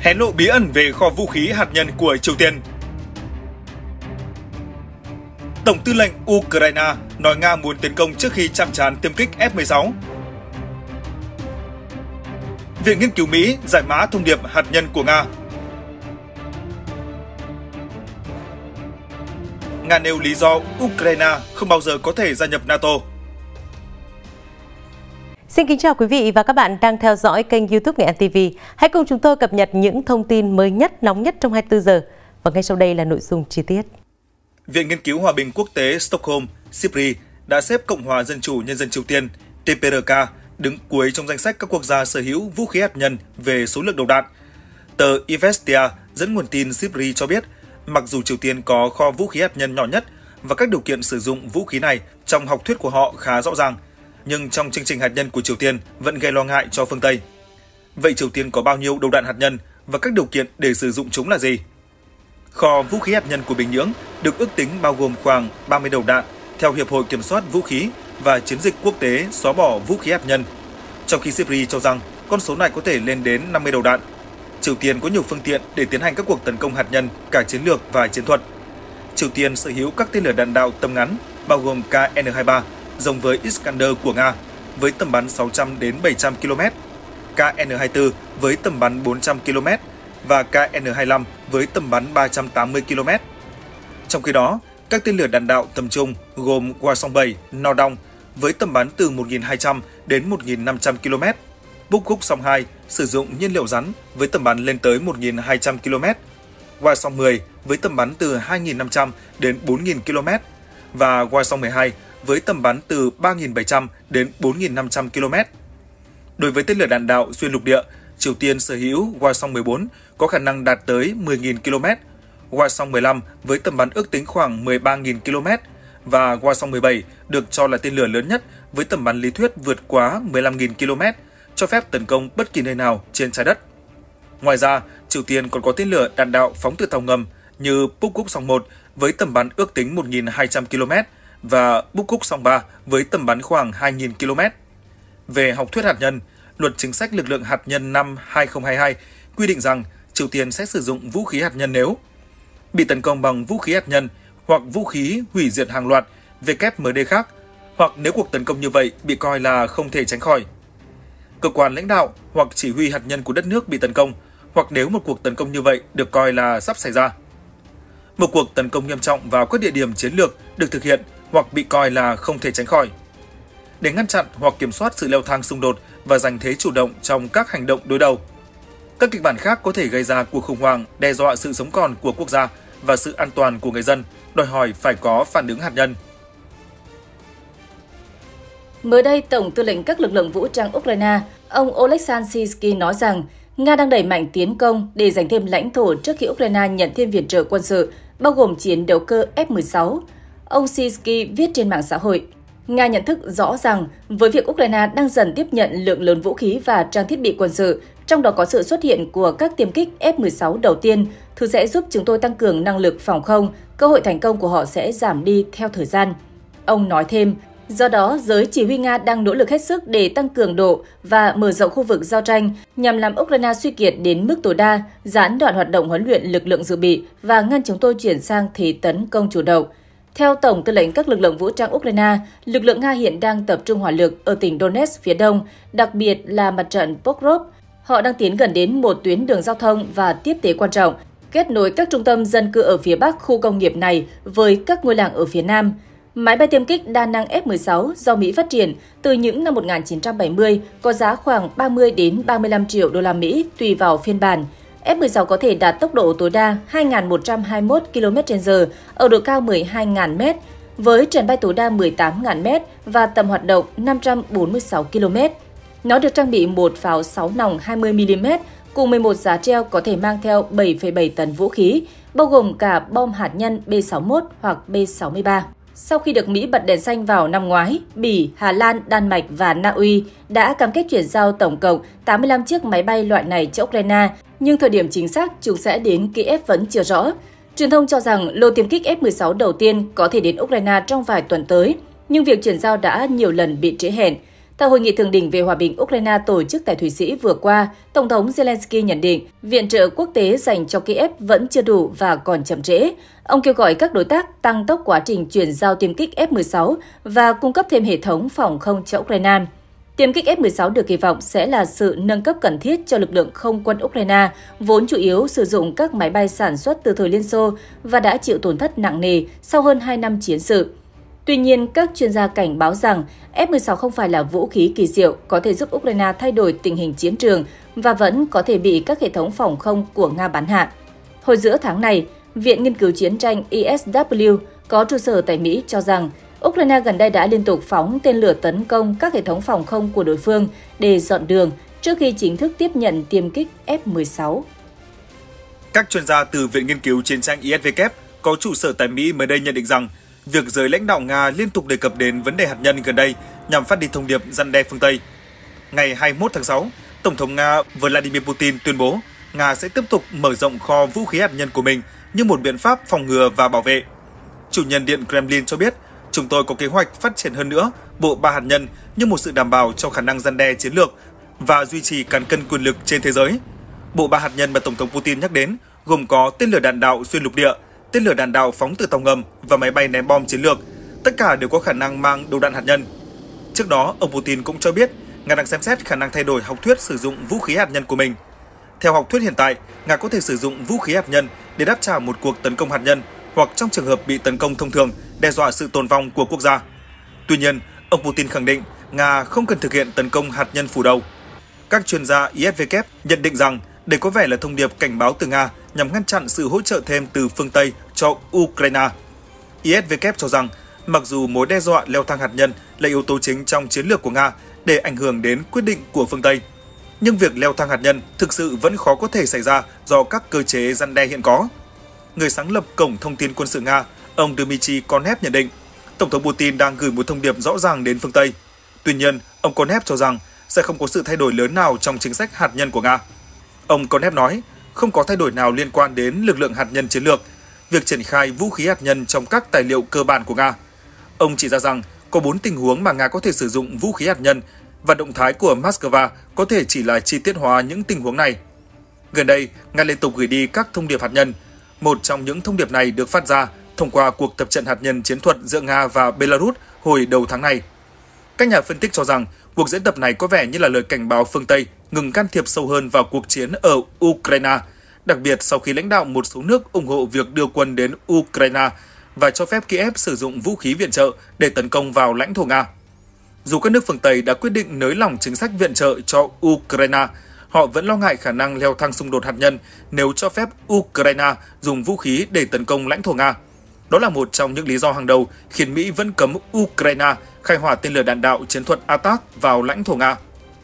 hé lộ bí ẩn về kho vũ khí hạt nhân của Triều Tiên. Tổng tư lệnh Ukraine nói Nga muốn tiến công trước khi chạm trán tiêm kích F-16. Viện Nghiên cứu Mỹ giải mã thông điệp hạt nhân của Nga. Nga nêu lý do Ukraine không bao giờ có thể gia nhập NATO. Xin kính chào quý vị và các bạn đang theo dõi kênh YouTube Nghệ An TV. Hãy cùng chúng tôi cập nhật những thông tin mới nhất, nóng nhất trong 24 giờ. Và ngay sau đây là nội dung chi tiết. Viện Nghiên cứu Hòa bình Quốc tế Stockholm, SIPRI đã xếp Cộng hòa Dân chủ Nhân dân Triều Tiên, TPRK, đứng cuối trong danh sách các quốc gia sở hữu vũ khí hạt nhân về số lượng đầu đạn. Tờ Ivestia dẫn nguồn tin SIPRI cho biết, mặc dù Triều Tiên có kho vũ khí hạt nhân nhỏ nhất và các điều kiện sử dụng vũ khí này trong học thuyết của họ khá rõ ràng, nhưng trong chương trình hạt nhân của Triều Tiên vẫn gây lo ngại cho phương Tây. Vậy Triều Tiên có bao nhiêu đầu đạn hạt nhân và các điều kiện để sử dụng chúng là gì? Kho vũ khí hạt nhân của Bình Nhưỡng được ước tính bao gồm khoảng 30 đầu đạn theo Hiệp hội Kiểm soát Vũ khí và Chiến dịch quốc tế xóa bỏ vũ khí hạt nhân, trong khi SIPRI cho rằng con số này có thể lên đến 50 đầu đạn. Triều Tiên có nhiều phương tiện để tiến hành các cuộc tấn công hạt nhân cả chiến lược và chiến thuật. Triều Tiên sở hữu các tên lửa đạn đạo tầm ngắn bao gồm KN-23 giống với Iskander của Nga với tầm bắn 600 đến 700 km, KN-24 với tầm bắn 400 km và KN-25 với tầm bắn 380 km. Trong khi đó, các tên lửa đạn đạo tầm trung gồm Hwasong-7, Nodong với tầm bắn từ 1.200 đến 1.500 km, Bukguk-song 2 sử dụng nhiên liệu rắn với tầm bắn lên tới 1.200 km, Hwasong-10 với tầm bắn từ 2.500 đến 4.000 km và Hwasong-12 với tầm bắn từ 3.700 đến 4.500 km. Đối với tên lửa đạn đạo xuyên lục địa, Triều Tiên sở hữu Hwasong-14 có khả năng đạt tới 10.000 km, Hwasong-15 với tầm bắn ước tính khoảng 13.000 km và Hwasong-17 được cho là tên lửa lớn nhất với tầm bắn lý thuyết vượt quá 15.000 km, cho phép tấn công bất kỳ nơi nào trên trái đất. Ngoài ra, Triều Tiên còn có tên lửa đạn đạo phóng từ tàu ngầm như Bukguk-song 1 với tầm bắn ước tính 1.200 km và Bukguk-song 3 với tầm bắn khoảng 2.000 km. Về học thuyết hạt nhân, Luật Chính sách Lực lượng Hạt nhân năm 2022 quy định rằng Triều Tiên sẽ sử dụng vũ khí hạt nhân nếu bị tấn công bằng vũ khí hạt nhân hoặc vũ khí hủy diệt hàng loạt WMD khác, hoặc nếu cuộc tấn công như vậy bị coi là không thể tránh khỏi. Cơ quan lãnh đạo hoặc chỉ huy hạt nhân của đất nước bị tấn công, hoặc nếu một cuộc tấn công như vậy được coi là sắp xảy ra. Một cuộc tấn công nghiêm trọng vào các địa điểm chiến lược được thực hiện hoặc bị coi là không thể tránh khỏi. Để ngăn chặn hoặc kiểm soát sự leo thang xung đột và giành thế chủ động trong các hành động đối đầu. Các kịch bản khác có thể gây ra cuộc khủng hoảng, đe dọa sự sống còn của quốc gia và sự an toàn của người dân, đòi hỏi phải có phản ứng hạt nhân. Mới đây, Tổng tư lệnh các lực lượng vũ trang Ukraine, ông Oleksandr Syrsky nói rằng Nga đang đẩy mạnh tiến công để giành thêm lãnh thổ trước khi Ukraine nhận thêm viện trợ quân sự, bao gồm chiến đấu cơ F-16. Ông Syrsky viết trên mạng xã hội, Nga nhận thức rõ rằng với việc Ukraine đang dần tiếp nhận lượng lớn vũ khí và trang thiết bị quân sự, trong đó có sự xuất hiện của các tiêm kích F-16 đầu tiên, thứ sẽ giúp chúng tôi tăng cường năng lực phòng không, cơ hội thành công của họ sẽ giảm đi theo thời gian. Ông nói thêm, do đó, giới chỉ huy Nga đang nỗ lực hết sức để tăng cường độ và mở rộng khu vực giao tranh nhằm làm Ukraine suy kiệt đến mức tối đa, gián đoạn hoạt động huấn luyện lực lượng dự bị và ngăn chúng tôi chuyển sang thế tấn công chủ động. Theo Tổng tư lệnh các lực lượng vũ trang Ukraine, lực lượng Nga hiện đang tập trung hỏa lực ở tỉnh Donetsk phía đông, đặc biệt là mặt trận Pokrovsk. Họ đang tiến gần đến một tuyến đường giao thông và tiếp tế quan trọng, kết nối các trung tâm dân cư ở phía bắc khu công nghiệp này với các ngôi làng ở phía nam. Máy bay tiêm kích đa năng F-16 do Mỹ phát triển từ những năm 1970 có giá khoảng 30 đến 35 triệu đô la Mỹ tùy vào phiên bản. F-16 có thể đạt tốc độ tối đa 2.121 km/h ở độ cao 12.000 m, với trần bay tối đa 18.000 m và tầm hoạt động 546 km. Nó được trang bị một pháo 6 nòng 20mm cùng 11 giá treo có thể mang theo 7,7 tấn vũ khí, bao gồm cả bom hạt nhân B-61 hoặc B-63. Sau khi được Mỹ bật đèn xanh vào năm ngoái, Bỉ, Hà Lan, Đan Mạch và Na Uy đã cam kết chuyển giao tổng cộng 85 chiếc máy bay loại này cho Ukraine, nhưng thời điểm chính xác chúng sẽ đến Kiev vẫn chưa rõ. Truyền thông cho rằng lô tiêm kích F-16 đầu tiên có thể đến Ukraine trong vài tuần tới, nhưng việc chuyển giao đã nhiều lần bị trễ hẹn. Tại hội nghị thượng đỉnh về hòa bình Ukraine tổ chức tại Thụy Sĩ vừa qua, Tổng thống Zelensky nhận định viện trợ quốc tế dành cho Kiev vẫn chưa đủ và còn chậm trễ. Ông kêu gọi các đối tác tăng tốc quá trình chuyển giao tiêm kích F-16 và cung cấp thêm hệ thống phòng không cho Ukraine. Tiêm kích F-16 được kỳ vọng sẽ là sự nâng cấp cần thiết cho lực lượng không quân Ukraine, vốn chủ yếu sử dụng các máy bay sản xuất từ thời Liên Xô và đã chịu tổn thất nặng nề sau hơn 2 năm chiến sự. Tuy nhiên, các chuyên gia cảnh báo rằng F-16 không phải là vũ khí kỳ diệu có thể giúp Ukraine thay đổi tình hình chiến trường và vẫn có thể bị các hệ thống phòng không của Nga bắn hạ. Hồi giữa tháng này, Viện Nghiên cứu Chiến tranh ESW có trụ sở tại Mỹ cho rằng Ukraine gần đây đã liên tục phóng tên lửa tấn công các hệ thống phòng không của đối phương để dọn đường trước khi chính thức tiếp nhận tiêm kích F-16. Các chuyên gia từ Viện Nghiên cứu Chiến tranh ESW có trụ sở tại Mỹ mới đây nhận định rằng việc giới lãnh đạo Nga liên tục đề cập đến vấn đề hạt nhân gần đây nhằm phát đi thông điệp răn đe phương Tây. Ngày 21 tháng 6, Tổng thống Nga Vladimir Putin tuyên bố Nga sẽ tiếp tục mở rộng kho vũ khí hạt nhân của mình như một biện pháp phòng ngừa và bảo vệ. Chủ nhân Điện Kremlin cho biết, chúng tôi có kế hoạch phát triển hơn nữa bộ ba hạt nhân như một sự đảm bảo cho khả năng răn đe chiến lược và duy trì cán cân quyền lực trên thế giới. Bộ ba hạt nhân mà Tổng thống Putin nhắc đến gồm có tên lửa đạn đạo xuyên lục địa, tên lửa đạn đạo phóng từ tàu ngầm và máy bay ném bom chiến lược. Tất cả đều có khả năng mang đầu đạn hạt nhân. Trước đó, ông Putin cũng cho biết Nga đang xem xét khả năng thay đổi học thuyết sử dụng vũ khí hạt nhân của mình. Theo học thuyết hiện tại, Nga có thể sử dụng vũ khí hạt nhân để đáp trả một cuộc tấn công hạt nhân hoặc trong trường hợp bị tấn công thông thường, đe dọa sự tồn vong của quốc gia. Tuy nhiên, ông Putin khẳng định Nga không cần thực hiện tấn công hạt nhân phủ đầu. Các chuyên gia ESW nhận định rằng đây có vẻ là thông điệp cảnh báo từ Nga nhằm ngăn chặn sự hỗ trợ thêm từ phương Tây cho Ukraine. ESW cho rằng, mặc dù mối đe dọa leo thang hạt nhân là yếu tố chính trong chiến lược của Nga để ảnh hưởng đến quyết định của phương Tây, nhưng việc leo thang hạt nhân thực sự vẫn khó có thể xảy ra do các cơ chế răn đe hiện có. Người sáng lập Cổng Thông tin Quân sự Nga, ông Dmitry Konev nhận định, Tổng thống Putin đang gửi một thông điệp rõ ràng đến phương Tây. Tuy nhiên, ông Konev cho rằng sẽ không có sự thay đổi lớn nào trong chính sách hạt nhân của Nga. Ông Konev nói, không có thay đổi nào liên quan đến lực lượng hạt nhân chiến lược, việc triển khai vũ khí hạt nhân trong các tài liệu cơ bản của Nga. Ông chỉ ra rằng có 4 tình huống mà Nga có thể sử dụng vũ khí hạt nhân và động thái của Moscow có thể chỉ là chi tiết hóa những tình huống này. Gần đây, Nga liên tục gửi đi các thông điệp hạt nhân. Một trong những thông điệp này được phát ra thông qua cuộc tập trận hạt nhân chiến thuật giữa Nga và Belarus hồi đầu tháng này. Các nhà phân tích cho rằng cuộc diễn tập này có vẻ như là lời cảnh báo phương Tây ngừng can thiệp sâu hơn vào cuộc chiến ở Ukraine, đặc biệt sau khi lãnh đạo một số nước ủng hộ việc đưa quân đến Ukraine và cho phép Kiev sử dụng vũ khí viện trợ để tấn công vào lãnh thổ Nga. Dù các nước phương Tây đã quyết định nới lỏng chính sách viện trợ cho Ukraine, họ vẫn lo ngại khả năng leo thang xung đột hạt nhân nếu cho phép Ukraine dùng vũ khí để tấn công lãnh thổ Nga. Đó là một trong những lý do hàng đầu khiến Mỹ vẫn cấm Ukraine khai hỏa tên lửa đạn đạo chiến thuật Attack vào lãnh thổ Nga.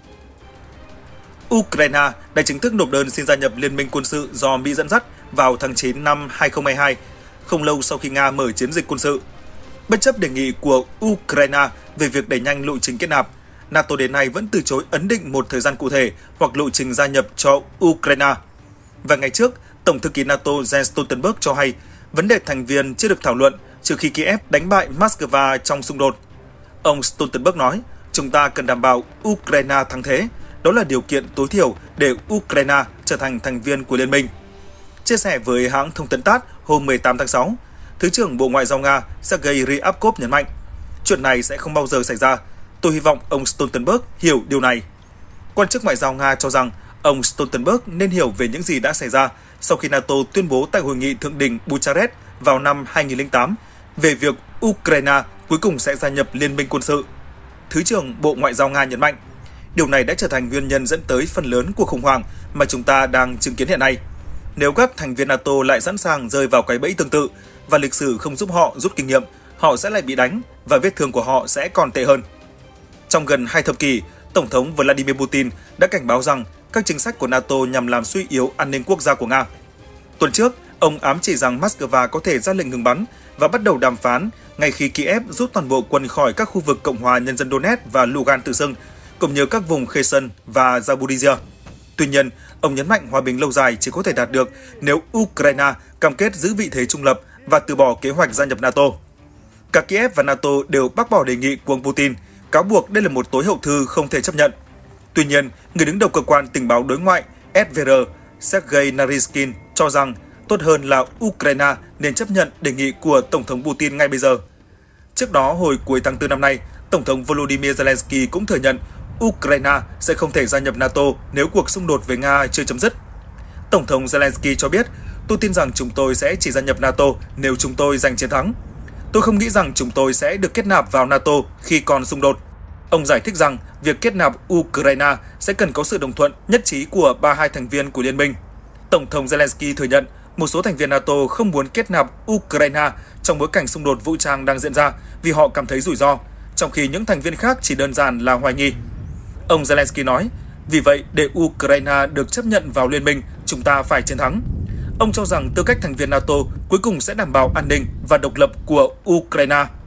Ukraine đã chính thức nộp đơn xin gia nhập Liên minh quân sự do Mỹ dẫn dắt vào tháng 9 năm 2022, không lâu sau khi Nga mở chiến dịch quân sự. Bất chấp đề nghị của Ukraine về việc đẩy nhanh lộ trình kết nạp, NATO đến nay vẫn từ chối ấn định một thời gian cụ thể hoặc lộ trình gia nhập cho Ukraine. Và ngày trước, Tổng thư ký NATO Jens Stoltenberg cho hay vấn đề thành viên chưa được thảo luận trừ khi Kiev đánh bại Moscow trong xung đột. Ông Stoltenberg nói, chúng ta cần đảm bảo Ukraine thắng thế. Đó là điều kiện tối thiểu để Ukraine trở thành thành viên của Liên minh. Chia sẻ với hãng thông tấn TASS hôm 18 tháng 6, Thứ trưởng Bộ Ngoại giao Nga Sergei Ryabkov nhấn mạnh, chuyện này sẽ không bao giờ xảy ra. Tôi hy vọng ông Stoltenberg hiểu điều này. Quan chức ngoại giao Nga cho rằng ông Stoltenberg nên hiểu về những gì đã xảy ra sau khi NATO tuyên bố tại hội nghị thượng đỉnh Bucharest vào năm 2008 về việc Ukraine cuối cùng sẽ gia nhập Liên minh quân sự. Thứ trưởng Bộ Ngoại giao Nga nhấn mạnh, điều này đã trở thành nguyên nhân dẫn tới phần lớn cuộc khủng hoảng mà chúng ta đang chứng kiến hiện nay. Nếu các thành viên NATO lại sẵn sàng rơi vào cái bẫy tương tự và lịch sử không giúp họ rút kinh nghiệm, họ sẽ lại bị đánh và vết thương của họ sẽ còn tệ hơn. Trong gần 2 thập kỷ, Tổng thống Vladimir Putin đã cảnh báo rằng các chính sách của NATO nhằm làm suy yếu an ninh quốc gia của Nga. Tuần trước, ông ám chỉ rằng Moscow có thể ra lệnh ngừng bắn và bắt đầu đàm phán ngay khi Kiev rút toàn bộ quân khỏi các khu vực Cộng hòa Nhân dân Donetsk và Lugansk tự xưng, cũng như các vùng Kherson và Zaporizhia. Tuy nhiên, ông nhấn mạnh hòa bình lâu dài chỉ có thể đạt được nếu Ukraine cam kết giữ vị thế trung lập và từ bỏ kế hoạch gia nhập NATO. Cả Kiev và NATO đều bác bỏ đề nghị của ông Putin, cáo buộc đây là một tối hậu thư không thể chấp nhận. Tuy nhiên, người đứng đầu cơ quan tình báo đối ngoại SVR Sergei Naryshkin cho rằng tốt hơn là Ukraine nên chấp nhận đề nghị của Tổng thống Putin ngay bây giờ. Trước đó, hồi cuối tháng 4 năm nay, Tổng thống Volodymyr Zelensky cũng thừa nhận Ukraine sẽ không thể gia nhập NATO nếu cuộc xung đột với Nga chưa chấm dứt. Tổng thống Zelensky cho biết, tôi tin rằng chúng tôi sẽ chỉ gia nhập NATO nếu chúng tôi giành chiến thắng. Tôi không nghĩ rằng chúng tôi sẽ được kết nạp vào NATO khi còn xung đột. Ông giải thích rằng việc kết nạp Ukraine sẽ cần có sự đồng thuận nhất trí của 32 thành viên của liên minh. Tổng thống Zelensky thừa nhận một số thành viên NATO không muốn kết nạp Ukraine trong bối cảnh xung đột vũ trang đang diễn ra vì họ cảm thấy rủi ro, trong khi những thành viên khác chỉ đơn giản là hoài nghi. Ông Zelensky nói, vì vậy để Ukraine được chấp nhận vào liên minh, chúng ta phải chiến thắng. Ông cho rằng tư cách thành viên NATO cuối cùng sẽ đảm bảo an ninh và độc lập của Ukraine.